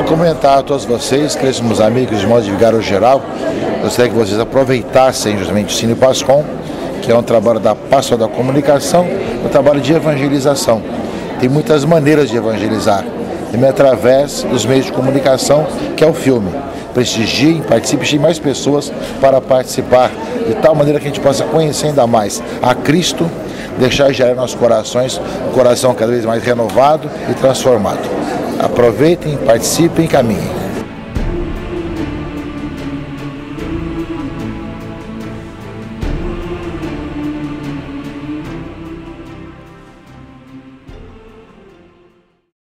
comentar a todos vocês, queridos amigos de modo de vigário geral, eu gostaria que vocês aproveitassem justamente o Cine Pascom, que é um trabalho da Pastoral da Comunicação, um trabalho de evangelização. Tem muitas maneiras de evangelizar, também através dos meios de comunicação, que é o filme. Prestigiem, participem de mais pessoas para participar, de tal maneira que a gente possa conhecer ainda mais a Cristo, deixar gerar em nossos corações um coração cada vez mais renovado e transformado. Aproveitem, participem e caminhem.